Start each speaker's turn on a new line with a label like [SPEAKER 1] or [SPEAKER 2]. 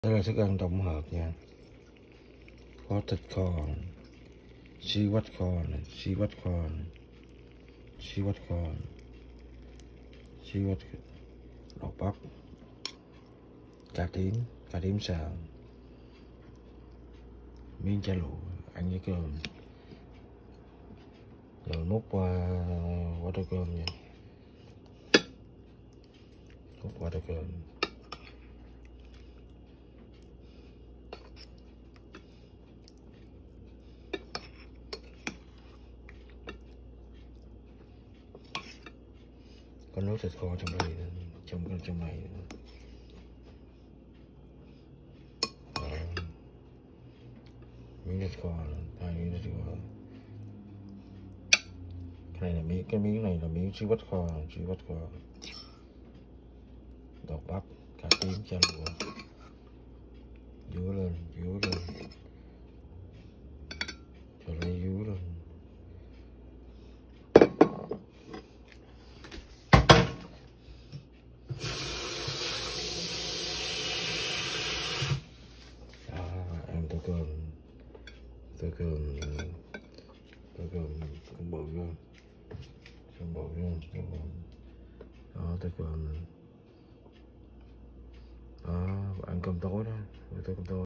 [SPEAKER 1] Đây là thức ăn tổng hợp nha. Potted corn, seaweed corn, seaweed corn, seaweed corn, seaweed đậu bắp, cà tím xào, miếng chả lụa ăn với cơm, rồi múc qua tô cơm nha, múc qua tô cơm. Có nước thịt kho trong đây, trong này. Miếng thịt kho, hai miếng thịt kho. Cái miếng này là miếng seaweed kho, đậu bắp, cà tím, chả lụa, dúa lên, cho lấy dúa lên. Ăn tô cơm cũng bự luôn, đó tô cơm đó, ăn cơm tối đó, cơm tối.